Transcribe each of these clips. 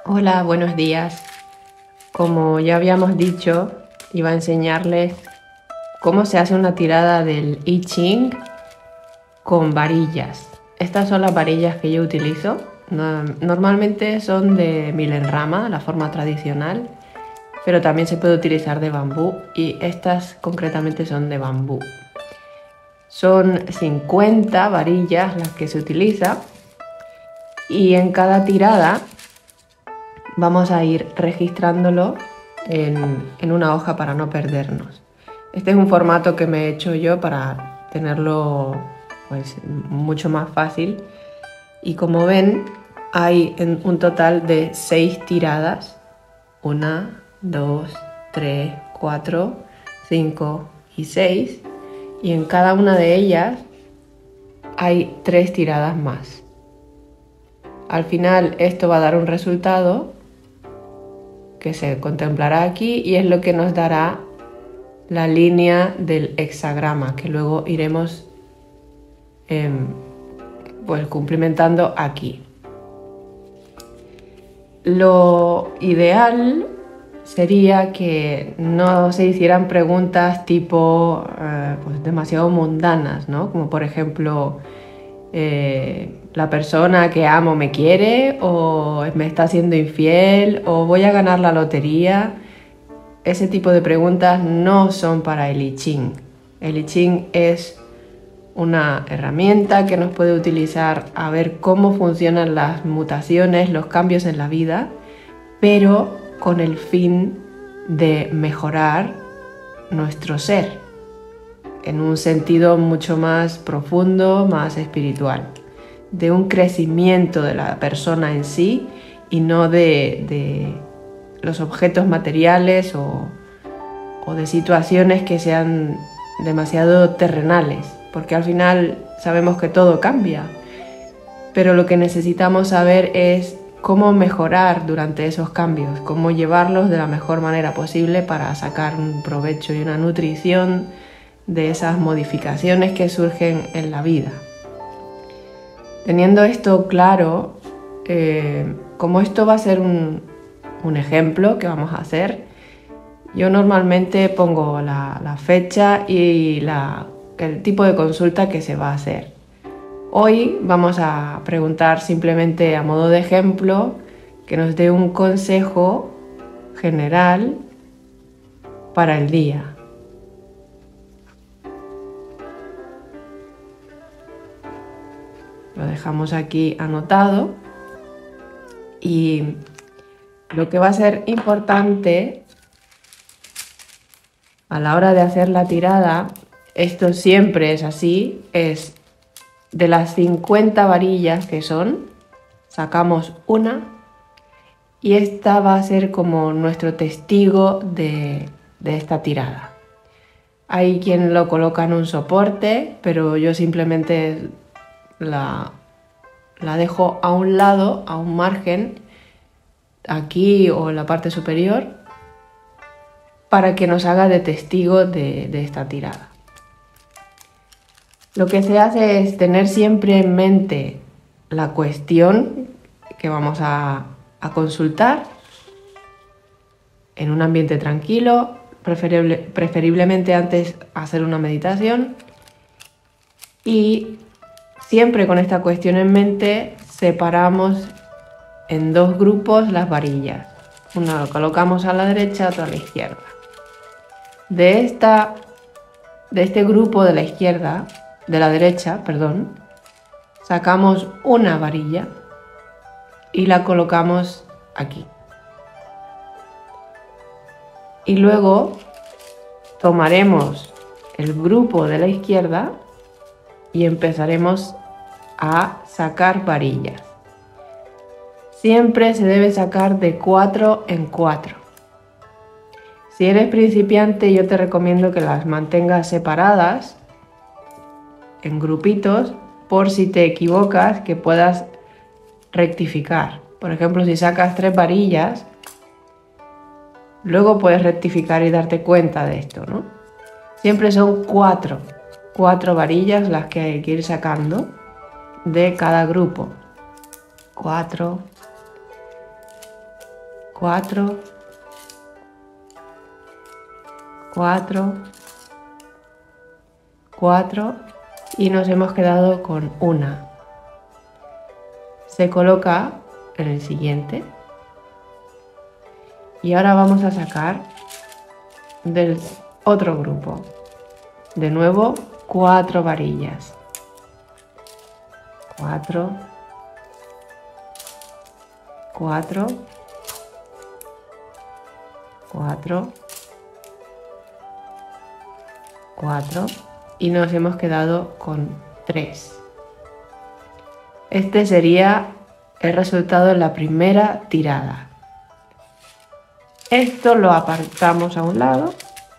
Hola, buenos días. Como ya habíamos dicho, iba a enseñarles cómo se hace una tirada del I Ching con varillas. Estas son las varillas que yo utilizo. Normalmente son de milenrama, la forma tradicional, pero también se puede utilizar de bambú y estas concretamente son de bambú. Son 50 varillas las que se utiliza y en cada tirada vamos a ir registrándolo en una hoja para no perdernos. Este es un formato que me he hecho yo para tenerlo pues, mucho más fácil. Y como ven, hay un total de 6 tiradas. 1, 2, 3, 4, 5 y 6. Y en cada una de ellas hay 3 tiradas más. Al final esto va a dar un resultado que se contemplará aquí y es lo que nos dará la línea del hexagrama que luego iremos pues cumplimentando aquí. Lo ideal sería que no se hicieran preguntas tipo pues demasiado mundanas, ¿no? Como por ejemplo la persona que amo me quiere, o me está siendo infiel, o voy a ganar la lotería. Ese tipo de preguntas no son para el I Ching. El I Ching es una herramienta que nos puede utilizar a ver cómo funcionan las mutaciones, los cambios en la vida, pero con el fin de mejorar nuestro ser en un sentido mucho más profundo, más espiritual, de un crecimiento de la persona en sí y no de los objetos materiales o de situaciones que sean demasiado terrenales, porque al final sabemos que todo cambia, pero lo que necesitamos saber es cómo mejorar durante esos cambios, cómo llevarlos de la mejor manera posible para sacar un provecho y una nutrición de esas modificaciones que surgen en la vida. Teniendo esto claro, como esto va a ser un ejemplo que vamos a hacer, yo normalmente pongo la fecha y el tipo de consulta que se va a hacer. Hoy vamos a preguntar simplemente a modo de ejemplo que nos dé un consejo general para el día. Lo dejamos aquí anotado y lo que va a ser importante a la hora de hacer la tirada, esto siempre es así, es de las 50 varillas que son, sacamos una y esta va a ser como nuestro testigo de esta tirada. Hay quien lo coloca en un soporte, pero yo simplemente la dejo a un lado, a un margen, aquí o en la parte superior, para que nos haga de testigo de esta tirada. Lo que se hace es tener siempre en mente la cuestión que vamos a consultar en un ambiente tranquilo, preferiblemente antes hacer una meditación, y siempre con esta cuestión en mente separamos en 2 grupos las varillas. Una lo colocamos a la derecha, otra a la izquierda. De este grupo de la izquierda, de la derecha, perdón, sacamos una varilla y la colocamos aquí. Y luego tomaremos el grupo de la izquierda y empezaremos a sacar varillas. Siempre se debe sacar de 4 en 4. Si eres principiante, yo te recomiendo que las mantengas separadas en grupitos por si te equivocas, que puedas rectificar. Por ejemplo, si sacas 3 varillas, luego puedes rectificar y darte cuenta de esto, ¿no? Siempre son 4 varillas las que hay que ir sacando de cada grupo. 4, 4, 4, 4 y nos hemos quedado con una. Se coloca en el siguiente y ahora vamos a sacar del otro grupo. De nuevo 4 varillas. 4, 4, 4, 4 y nos hemos quedado con 3. Este sería el resultado de la primera tirada. Esto lo apartamos a un lado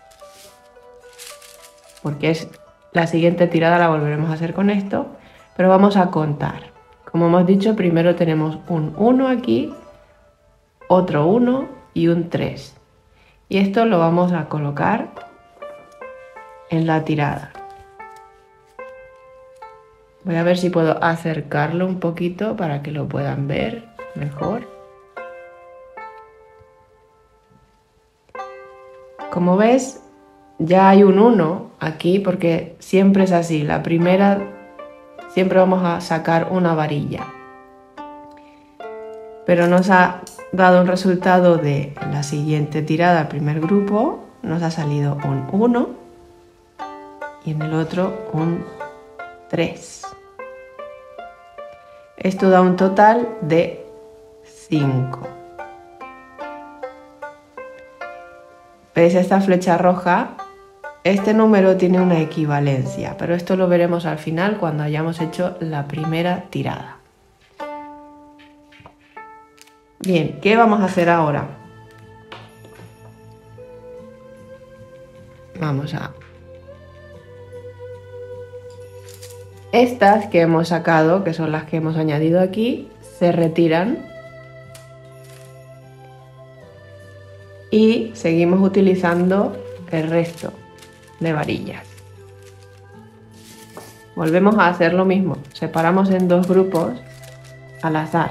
porque es la siguiente tirada, la volveremos a hacer con esto, pero vamos a contar. Como hemos dicho, primero tenemos un 1 aquí, otro 1 y un 3. Y esto lo vamos a colocar en la tirada. Voy a ver si puedo acercarlo un poquito para que lo puedan ver mejor. Como ves, ya hay un 1 aquí porque siempre es así. La primera, siempre vamos a sacar una varilla. Pero nos ha dado un resultado de la siguiente tirada, el primer grupo, nos ha salido un 1 y en el otro un 3. Esto da un total de 5. ¿Ves esta flecha roja? Este número tiene una equivalencia, pero esto lo veremos al final cuando hayamos hecho la primera tirada. Bien, ¿qué vamos a hacer ahora? Vamos a... Estas que hemos sacado, que son las que hemos añadido aquí, se retiran y seguimos utilizando el resto de varillas. Volvemos a hacer lo mismo, separamos en 2 grupos al azar.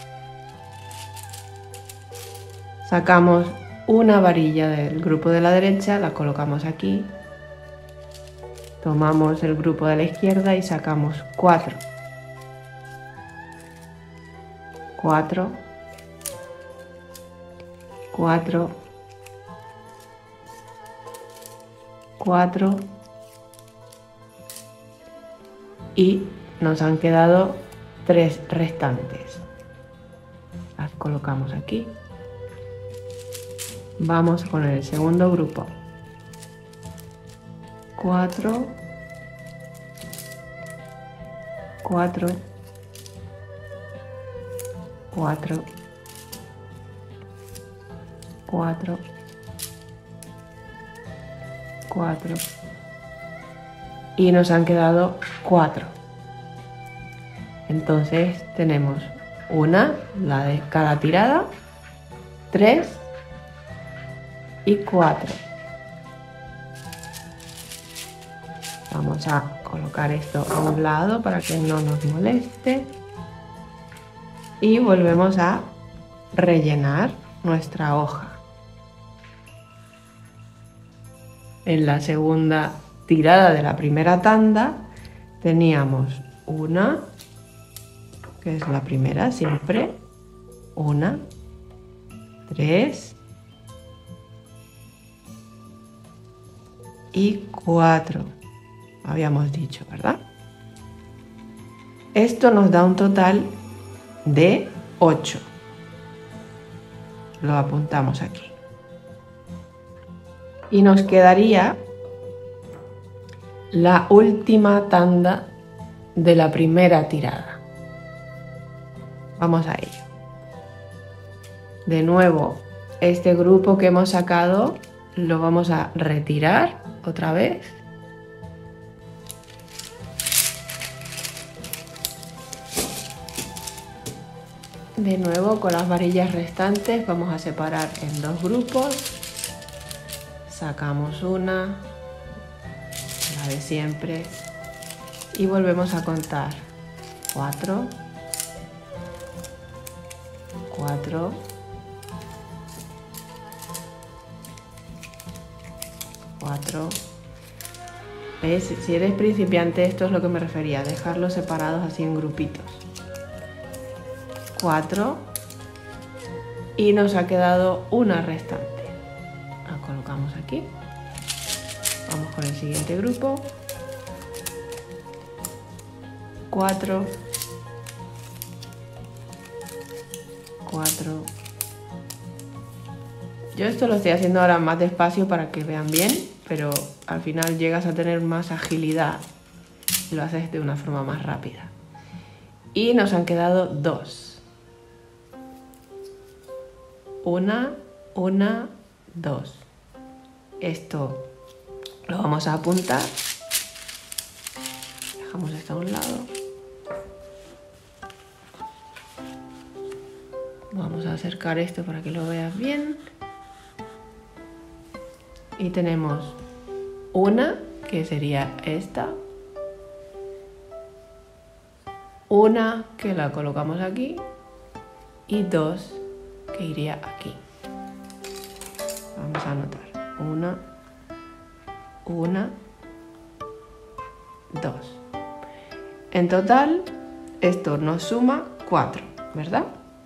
Sacamos una varilla del grupo de la derecha, la colocamos aquí. Tomamos el grupo de la izquierda y sacamos 4. 4, 4, 4 y nos han quedado 3 restantes. Las colocamos aquí. Vamos con el segundo grupo. 4, 4, 4, 4, 4 y nos han quedado 4. Entonces tenemos una, la de cada tirada, 3 y 4. Vamos a colocar esto a un lado para que no nos moleste y volvemos a rellenar nuestra hoja. En la segunda tirada de la primera tanda teníamos una, que es la primera siempre, 1, 3 y 4. Habíamos dicho, ¿verdad? Esto nos da un total de 8. Lo apuntamos aquí. Y nos quedaría la última tanda de la primera tirada. Vamos a ello. De nuevo, este grupo que hemos sacado lo vamos a retirar otra vez. De nuevo, con las varillas restantes vamos a separar en 2 grupos. Sacamos una, la de siempre, y volvemos a contar. 4, 4, 4. ¿Ves? Si eres principiante, esto es lo que me refería, dejarlos separados así en grupitos. 4. Y nos ha quedado una restante. La colocamos aquí. Vamos con el siguiente grupo. 4. 4. Yo esto lo estoy haciendo ahora más despacio para que vean bien, pero al final llegas a tener más agilidad y lo haces de una forma más rápida. Y nos han quedado 2. 1, 2. Esto lo vamos a apuntar. Dejamos esto a un lado. Vamos a acercar esto para que lo veas bien. Y tenemos una, que sería esta. Una que la colocamos aquí. Y 2 que iría aquí. Vamos a anotar. 1, 2. En total, esto nos suma 4, ¿verdad?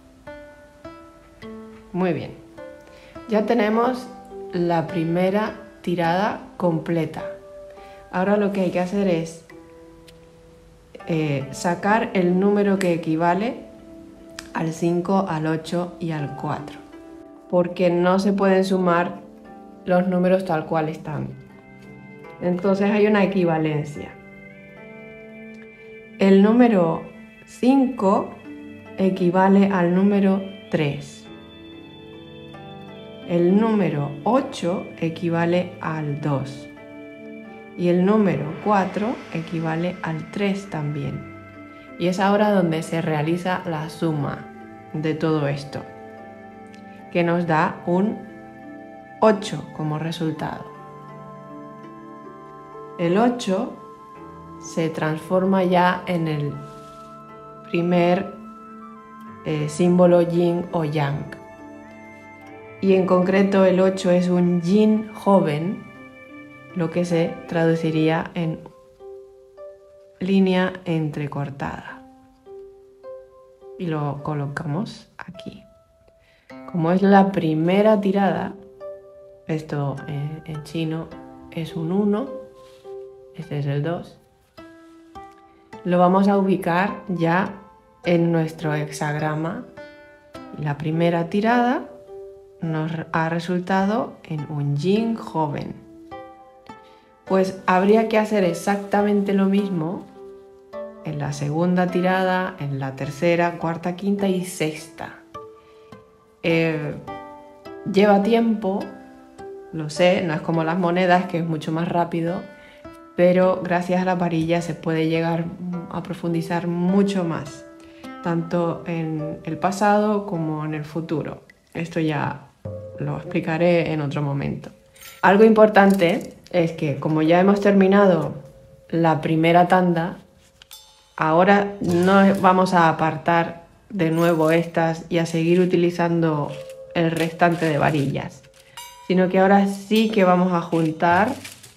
Muy bien. Ya tenemos la primera tirada completa. Ahora lo que hay que hacer es sacar el número que equivale al 5, al 8 y al 4, porque no se pueden sumar los números tal cual están. Entonces hay una equivalencia. El número 5 equivale al número 3. El número 8 equivale al 2 y el número 4 equivale al 3 también. Y es ahora donde se realiza la suma de todo esto, que nos da un 8 como resultado. El 8 se transforma ya en el primer símbolo yin o yang. Y en concreto el 8 es un yin joven, lo que se traduciría en línea entrecortada. Y lo colocamos aquí. Como es la primera tirada, esto en chino es un 1, este es el 2, lo vamos a ubicar ya en nuestro hexagrama. La primera tirada nos ha resultado en un yin joven. Pues habría que hacer exactamente lo mismo en la segunda tirada, en la tercera, cuarta, quinta y sexta. Lleva tiempo, lo sé, no es como las monedas, que es mucho más rápido, pero gracias a la varilla se puede llegar a profundizar mucho más, tanto en el pasado como en el futuro. Esto ya lo explicaré en otro momento. Algo importante es que, como ya hemos terminado la primera tanda, ahora no vamos a apartar de nuevo estas y a seguir utilizando el restante de varillas, sino que ahora sí que vamos a juntar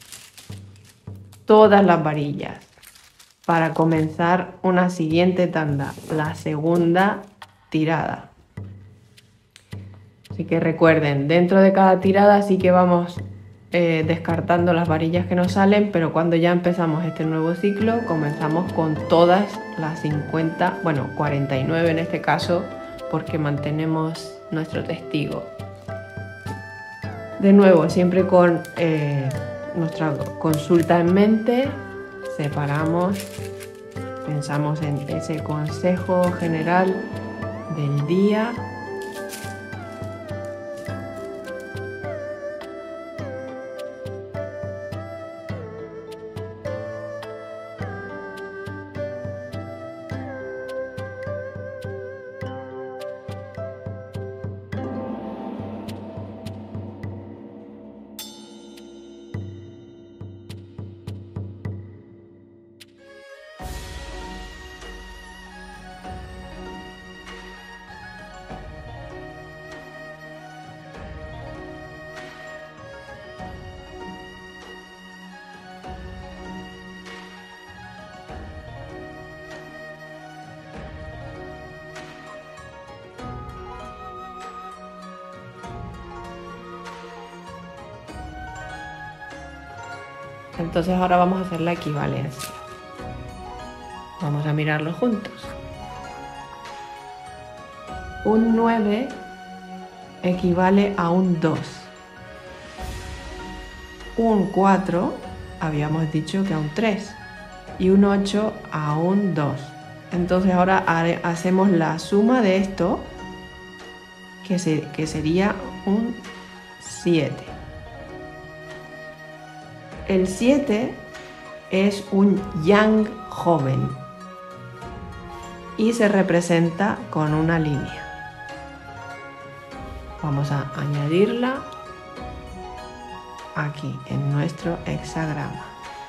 todas las varillas para comenzar una siguiente tanda, la segunda tirada. Así que recuerden, dentro de cada tirada sí que vamos descartando las varillas que nos salen, pero cuando ya empezamos este nuevo ciclo comenzamos con todas las 50, bueno, 49 en este caso, porque mantenemos nuestro testigo. De nuevo, siempre con nuestra consulta en mente, separamos, pensamos en ese consejo general del día. Entonces ahora vamos a hacer la equivalencia. Vamos a mirarlo juntos. Un 9 equivale a un 2. Un 4 habíamos dicho que a un 3. Y un 8 a un 2. Entonces ahora hacemos la suma de esto, que sería un 7. El 7 es un yang joven y se representa con una línea. Vamos a añadirla aquí en nuestro hexagrama.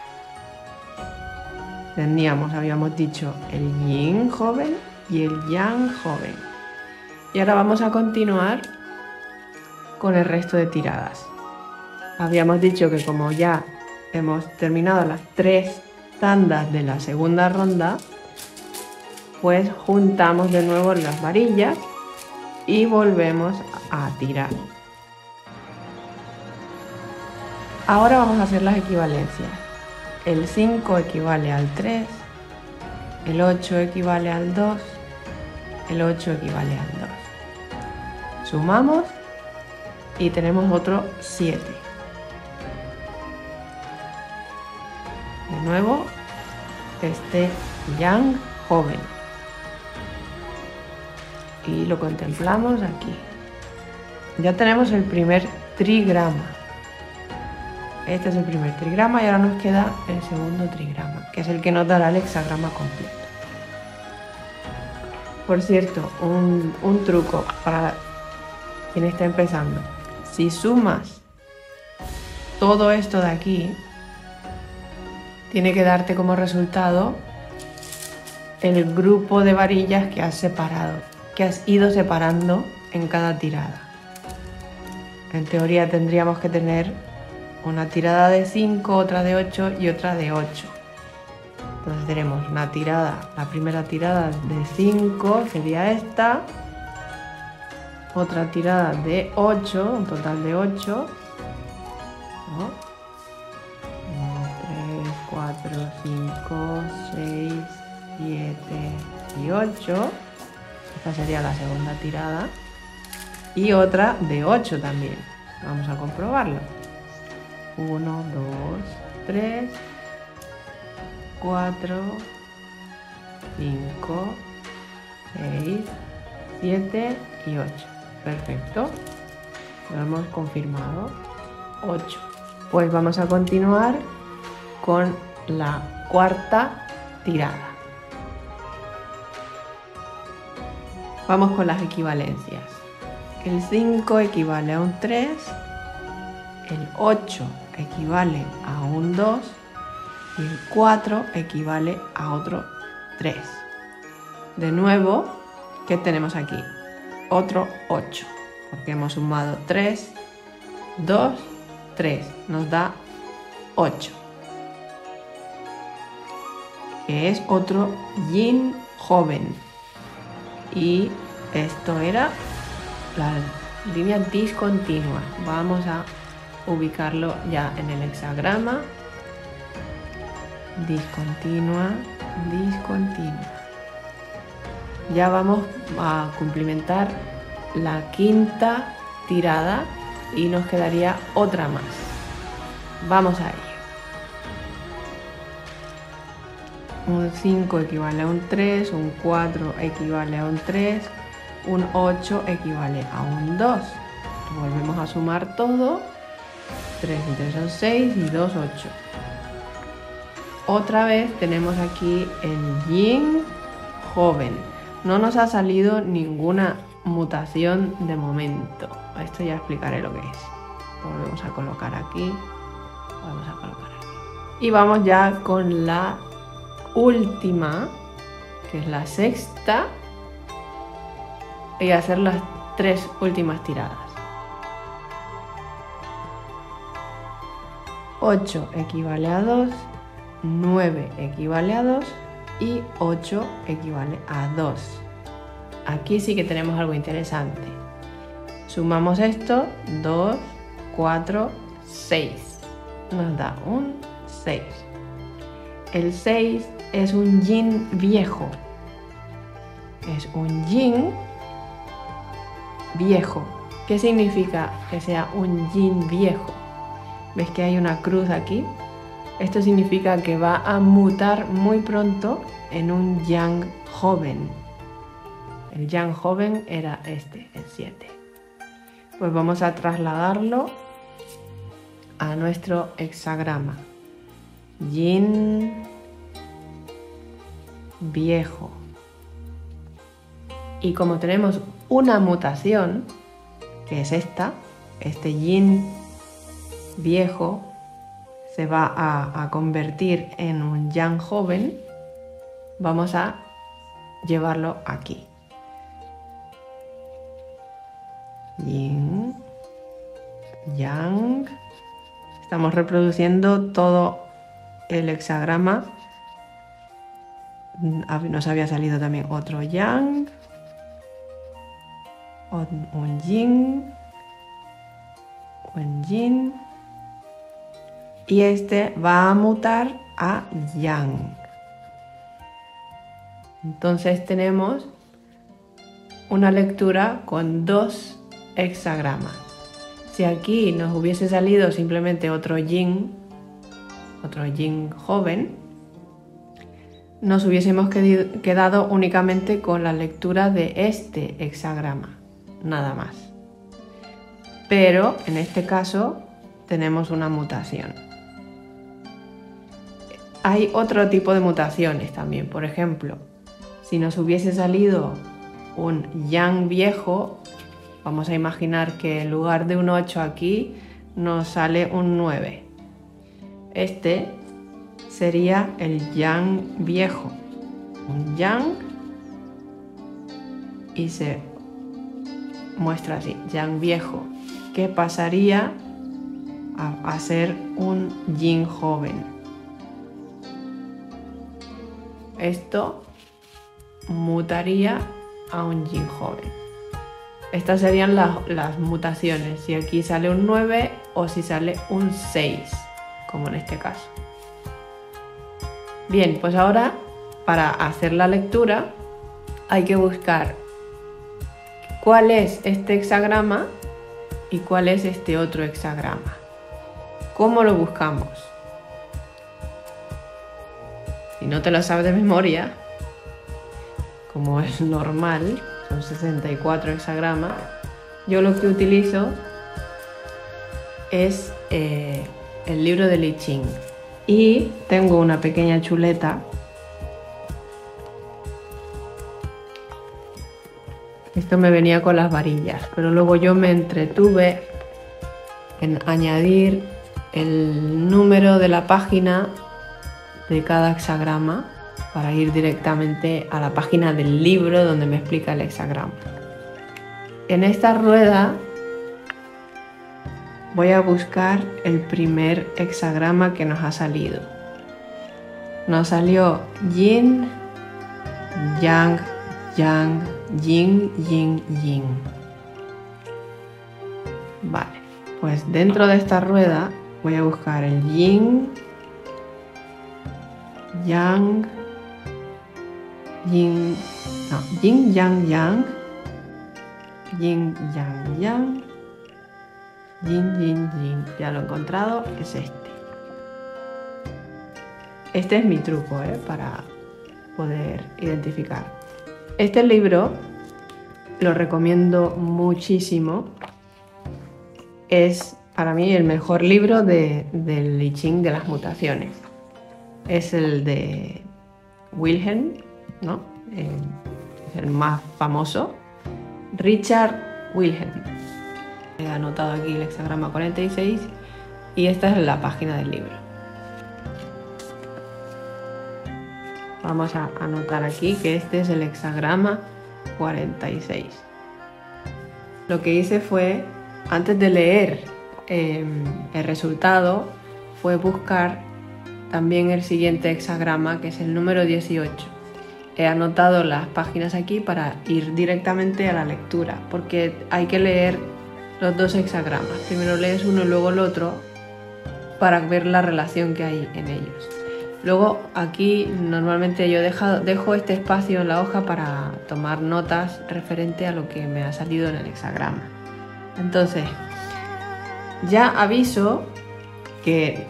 Habíamos dicho el yin joven y el yang joven. Y ahora vamos a continuar con el resto de tiradas. Habíamos dicho que como ya hemos terminado las 3 tandas de la segunda ronda, pues juntamos de nuevo las varillas y volvemos a tirar. Ahora vamos a hacer las equivalencias. El 5 equivale al 3, el 8 equivale al 2, el 8 equivale al 2. Sumamos y tenemos otro 7. De nuevo, este yang joven. Y lo contemplamos aquí. Ya tenemos el primer trigrama. Este es el primer trigrama y ahora nos queda el segundo trigrama, que es el que nos dará el hexagrama completo. Por cierto, un truco para quien está empezando. Si sumas todo esto de aquí, tiene que darte como resultado el grupo de varillas que has separado, que has ido separando en cada tirada. En teoría tendríamos que tener una tirada de 5, otra de 8 y otra de 8. Entonces tenemos la primera tirada de 5 sería esta, otra tirada de 8, un total de 8, ¿no? 3, 4, 5, 6, 7 y 8. Esta sería la segunda tirada. Y otra de 8 también. Vamos a comprobarlo. 1, 2, 3, 4, 5, 6, 7 y 8. Perfecto. Lo hemos confirmado. 8. Pues vamos a continuar con la cuarta tirada. Vamos con las equivalencias. El 5 equivale a un 3, el 8 equivale a un 2 y el 4 equivale a otro 3. De nuevo, ¿qué tenemos aquí? Otro 8, porque hemos sumado 3, 2, 3, nos da 8, que es otro yin joven. Y esto era la línea discontinua. Vamos a ubicarlo ya en el hexagrama. Discontinua, discontinua. Ya vamos a cumplimentar la quinta tirada y nos quedaría otra más. Vamos a ello. Un 5 equivale a un 3, un 4 equivale a un 3, un 8 equivale a un 2. Volvemos a sumar todo. 3 y 3 son 6 y 2, 8. Otra vez tenemos aquí el yin joven. No nos ha salido ninguna mutación de momento. Esto ya explicaré lo que es. Volvemos a colocar aquí. Vamos a colocar aquí. Y vamos ya con la última, que es la sexta, y hacer las 3 últimas tiradas. 8 equivale a 2, 9 equivale a 2 y 8 equivale a 2. Aquí sí que tenemos algo interesante. Sumamos esto, 2, 4, 6. Nos da un 6. El 6 es un yin viejo. Es un yin viejo. ¿Qué significa que sea un yin viejo? ¿Ves que hay una cruz aquí? Esto significa que va a mutar muy pronto en un yang joven. El yang joven era este, el 7. Pues vamos a trasladarlo a nuestro hexagrama. Yin viejo. Y como tenemos una mutación, que es esta, este yin viejo se va a convertir en un yang joven, vamos a llevarlo aquí. Yin, yang. Estamos reproduciendo todo el hexagrama. Nos había salido también otro yang, un yin, un yin, y este va a mutar a yang. Entonces tenemos una lectura con 2 hexagramas. Si aquí nos hubiese salido simplemente otro yin joven, nos hubiésemos quedado únicamente con la lectura de este hexagrama, nada más. Pero en este caso tenemos una mutación. Hay otro tipo de mutaciones también. Por ejemplo, si nos hubiese salido un yang viejo, vamos a imaginar que en lugar de un 8 aquí nos sale un 9. Este sería el yang viejo. Un yang y se muestra así, yang viejo, que pasaría a ser un yin joven. Esto mutaría a un yin joven. Estas serían las mutaciones, si aquí sale un 9 o si sale un 6, como en este caso. Bien, pues ahora para hacer la lectura hay que buscar cuál es este hexagrama y cuál es este otro hexagrama. ¿Cómo lo buscamos? Si no te lo sabes de memoria, como es normal, son 64 hexagramas, yo lo que utilizo es el libro de I Ching. Y tengo una pequeña chuleta. Esto me venía con las varillas, pero luego yo me entretuve en añadir el número de la página de cada hexagrama para ir directamente a la página del libro donde me explica el hexagrama. En esta rueda voy a buscar el primer hexagrama que nos ha salido. Nos salió yin, yang, yang, yin, yin, yin. Vale, pues dentro de esta rueda voy a buscar el yin, yang, yin, yang, yang, yin, yang, yang, yin, yin, yin. Ya lo he encontrado, es este. Este es mi truco, para poder identificar. Este libro lo recomiendo muchísimo. Es para mí el mejor libro del I Ching de las mutaciones. Es el de Wilhelm, ¿no? Es el más famoso. Richard Wilhelm. He anotado aquí el hexagrama 46 y esta es la página del libro. Vamos a anotar aquí que este es el hexagrama 46. Lo que hice fue, antes de leer el resultado, fue buscar también el siguiente hexagrama, que es el número 18. He anotado las páginas aquí para ir directamente a la lectura, porque hay que leer los dos hexagramas. Primero lees uno y luego el otro, para ver la relación que hay en ellos. Luego aquí normalmente yo dejo este espacio en la hoja para tomar notas referente a lo que me ha salido en el hexagrama. Entonces, ya aviso que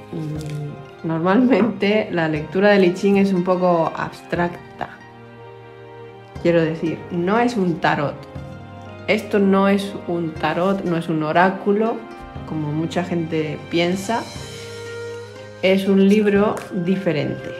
normalmente la lectura del I Ching es un poco abstracta. Quiero decir, no es un tarot. Esto no es un tarot, no es un oráculo, como mucha gente piensa. Es un libro diferente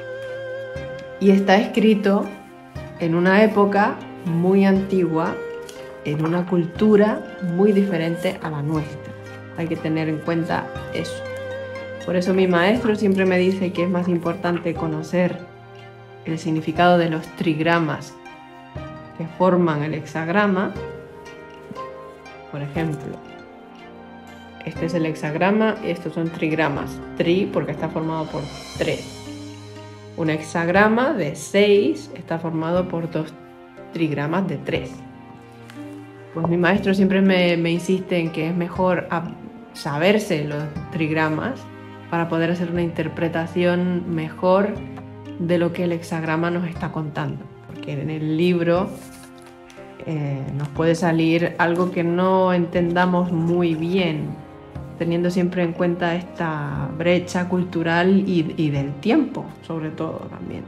y está escrito en una época muy antigua, en una cultura muy diferente a la nuestra. Hay que tener en cuenta eso. Por eso mi maestro siempre me dice que es más importante conocer el significado de los trigramas que forman el hexagrama. Por ejemplo, este es el hexagrama y estos son trigramas. Tri porque está formado por 3. Un hexagrama de 6 está formado por 2 trigramas de 3. Pues mi maestro siempre me insiste en que es mejor saberse los trigramas para poder hacer una interpretación mejor de lo que el hexagrama nos está contando. Porque en el libro nos puede salir algo que no entendamos muy bien, teniendo siempre en cuenta esta brecha cultural y del tiempo, sobre todo también.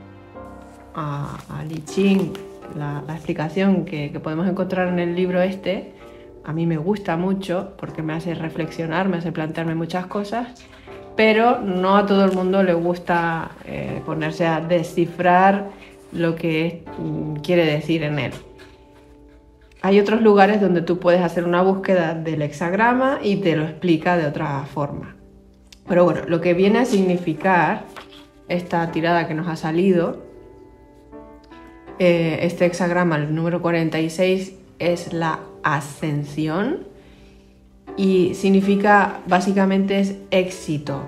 Al I Ching, la explicación que podemos encontrar en el libro este, a mí me gusta mucho porque me hace reflexionar, me hace plantearme muchas cosas, pero no a todo el mundo le gusta ponerse a descifrar lo que quiere decir en él. Hay otros lugares donde tú puedes hacer una búsqueda del hexagrama y te lo explica de otra forma. Pero bueno, lo que viene a significar esta tirada que nos ha salido, este hexagrama, el número 46, es la ascensión y significa, básicamente, es éxito.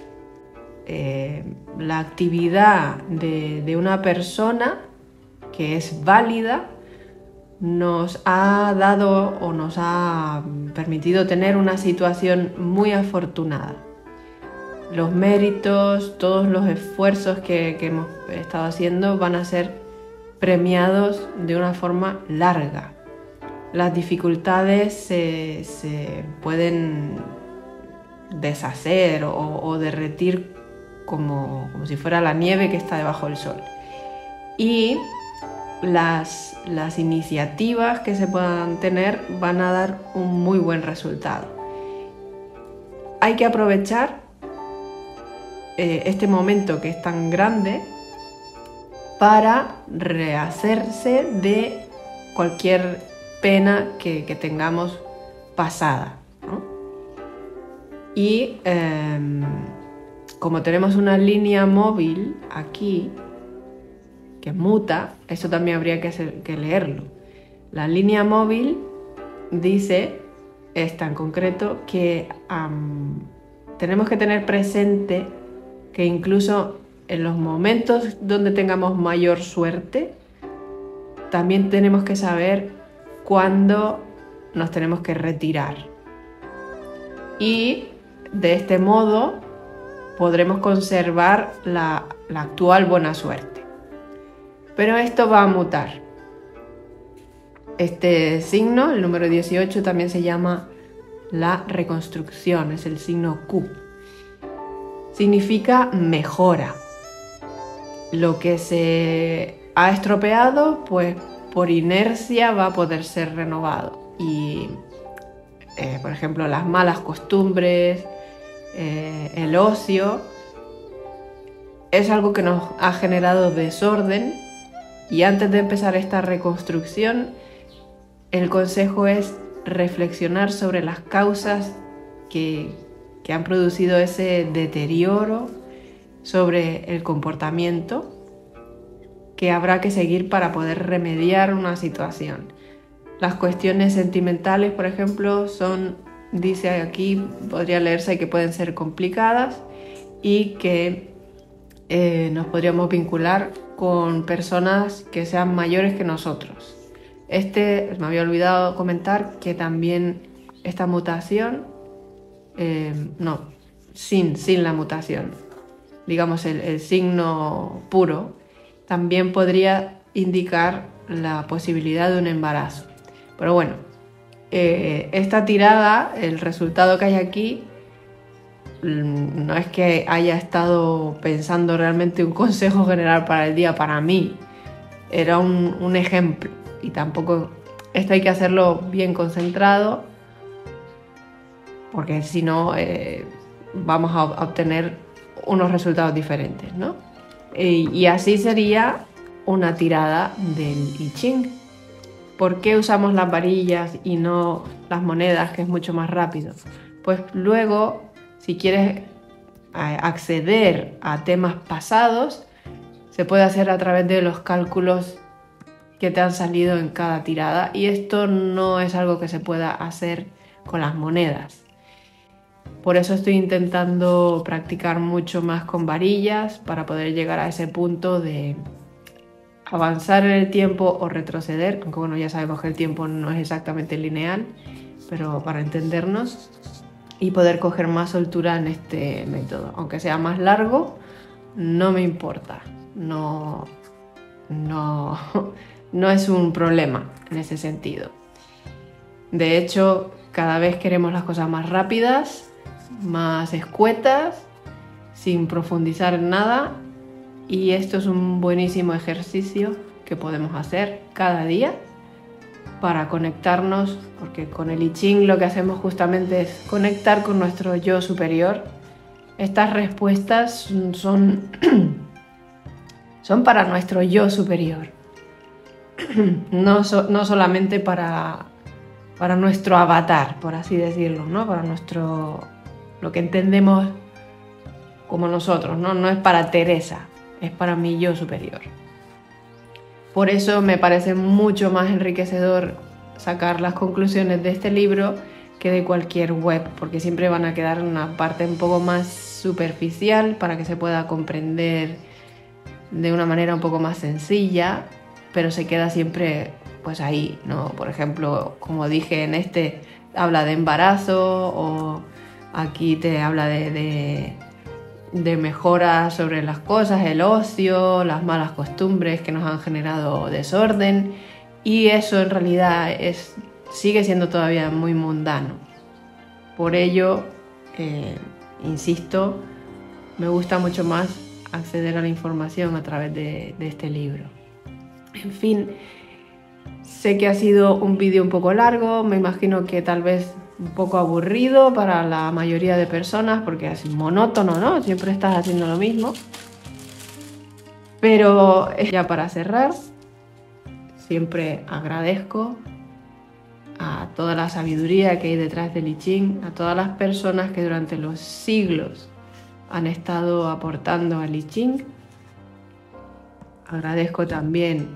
La actividad de una persona que es válida nos ha dado o nos ha permitido tener una situación muy afortunada. Los méritos, todos los esfuerzos que hemos estado haciendo van a ser premiados de una forma larga. Las dificultades se pueden deshacer o derretir como si fuera la nieve que está debajo del sol. Y las iniciativas que se puedan tener van a dar un muy buen resultado. Hay que aprovechar este momento que es tan grande para rehacerse de cualquier pena que tengamos pasada, ¿no? Y como tenemos una línea móvil aquí que muta, eso también habría que leerlo. La línea móvil dice, esta en concreto, que tenemos que tener presente que incluso en los momentos donde tengamos mayor suerte, también tenemos que saber cuándo nos tenemos que retirar. Y de este modo podremos conservar la actual buena suerte. Pero esto va a mutar. Este signo, el número 18, también se llama la reconstrucción, es el signo Q. Significa mejora. Lo que se ha estropeado, pues por inercia va a poder ser renovado. Y, por ejemplo, las malas costumbres, el ocio, es algo que nos ha generado desorden. Y antes de empezar esta reconstrucción, el consejo es reflexionar sobre las causas que han producido ese deterioro, sobre el comportamiento que habrá que seguir para poder remediar una situación. Las cuestiones sentimentales, por ejemplo, dice aquí, podría leerse que pueden ser complicadas y que nos podríamos vincular con personas que sean mayores que nosotros. Me había olvidado comentar que también esta mutación, sin la mutación, digamos el signo puro, también podría indicar la posibilidad de un embarazo. Pero bueno, esta tirada, el resultado que hay aquí, no es que haya estado pensando realmente un consejo general para el día para mí, era un ejemplo, y tampoco esto hay que hacerlo bien concentrado, porque si no vamos a obtener unos resultados diferentes, ¿no? Y así sería una tirada del I Ching. ¿Por qué usamos las varillas y no las monedas, que es mucho más rápido? Pues luego, si quieres acceder a temas pasados, se puede hacer a través de los cálculos que te han salido en cada tirada, y esto no es algo que se pueda hacer con las monedas. Por eso estoy intentando practicar mucho más con varillas para poder llegar a ese punto de avanzar en el tiempo o retroceder, aunque bueno, ya sabemos que el tiempo no es exactamente lineal, pero para entendernos, y poder coger más soltura en este método. Aunque sea más largo, no me importa, no es un problema en ese sentido. De hecho, cada vez queremos las cosas más rápidas, más escuetas, sin profundizar en nada, y esto es un buenísimo ejercicio que podemos hacer cada día para conectarnos, porque con el I Ching lo que hacemos justamente es conectar con nuestro yo superior. Estas respuestas son para nuestro yo superior, no solamente para nuestro avatar, por así decirlo, ¿no? Para lo que entendemos como nosotros, ¿no? No es para Teresa, es para mi yo superior. Por eso me parece mucho más enriquecedor sacar las conclusiones de este libro que de cualquier web, porque siempre van a quedar en una parte un poco más superficial para que se pueda comprender de una manera un poco más sencilla, pero se queda siempre pues ahí, ¿no? Por ejemplo, como dije, en este habla de embarazo, o aquí te habla de mejoras sobre las cosas, el ocio, las malas costumbres que nos han generado desorden, y eso en realidad sigue siendo todavía muy mundano. Por ello, insisto, me gusta mucho más acceder a la información a través de este libro. En fin, sé que ha sido un vídeo un poco largo, me imagino que tal vez un poco aburrido para la mayoría de personas, porque es monótono, ¿no? Siempre estás haciendo lo mismo. Pero ya para cerrar, siempre agradezco a toda la sabiduría que hay detrás del I Ching, a todas las personas que durante los siglos han estado aportando al I Ching. Agradezco también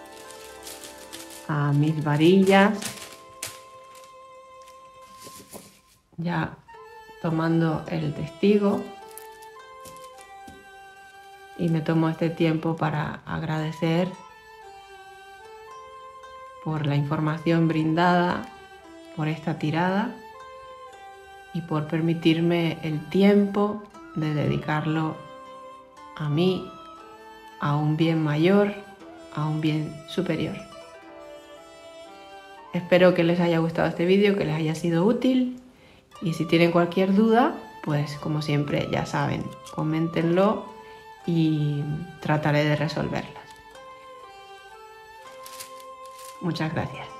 a mis varillas, ya tomando el testigo, y me tomo este tiempo para agradecer por la información brindada, por esta tirada, y por permitirme el tiempo de dedicarlo a mí, a un bien mayor, a un bien superior. Espero que les haya gustado este vídeo, que les haya sido útil, y si tienen cualquier duda, pues como siempre ya saben, coméntenlo y trataré de resolverlas. Muchas gracias.